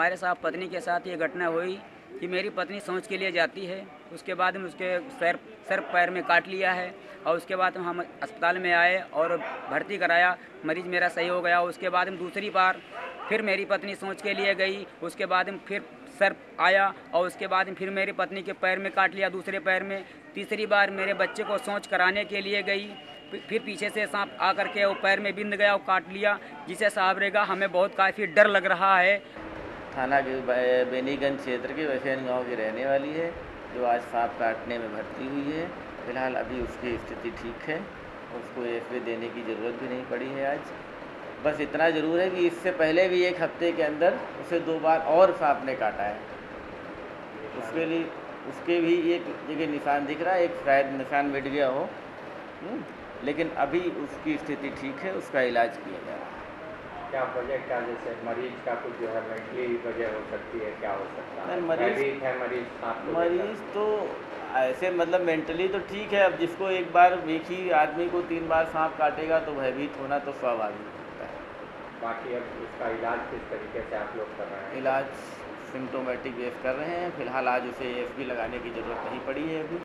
हमारे साथ पत्नी के साथ ये घटना हुई कि मेरी पत्नी शौच के लिए जाती है, उसके बाद में उसके सर पैर में काट लिया है और उसके बाद हम अस्पताल में आए और भर्ती कराया। मरीज़ मेरा सही हो गया। उसके बाद में दूसरी बार फिर मेरी पत्नी शौच के लिए गई, उसके बाद में फिर सर आया और उसके बाद में फिर मेरी पत्नी के पैर में काट लिया, दूसरे पैर में। तीसरी बार मेरे बच्चे को शौच कराने के लिए गई, फिर पीछे से सांप आकर के वो पैर में बिंद गया और काट लिया, जिसे साहब रेगा हमें बहुत काफ़ी डर लग रहा है। थाना के बेनीगंज क्षेत्र के वैसेन गांव की रहने वाली है, जो आज सांप काटने में भर्ती हुई है। फिलहाल अभी उसकी स्थिति ठीक है, उसको एएफए देने की ज़रूरत भी नहीं पड़ी है आज। बस इतना ज़रूर है कि इससे पहले भी एक हफ्ते के अंदर उसे 2 बार और सांप ने काटा है। उसके लिए उसके भी एक जगह निशान दिख रहा है, एक शायद निशान मिट गया हो, लेकिन अभी उसकी स्थिति ठीक है, उसका इलाज किया जा रहा है। क्या वजह, क्या जैसे मरीज का कुछ जो है मेंटली वजह हो सकती है, क्या हो सकता है? मरीज तो ऐसे मतलब मेंटली तो ठीक है। अब जिसको एक बार एक ही आदमी को 3 बार सांप काटेगा तो भयभीत होना तो स्वाभाविक होता है। बाकी अब उसका इलाज किस तरीके से आप लोग कर रहे हैं? इलाज सिम्टोमेटिक बेस कर रहे हैं। फिलहाल आज उसे एएफबी लगाने की ज़रूरत नहीं पड़ी है अभी।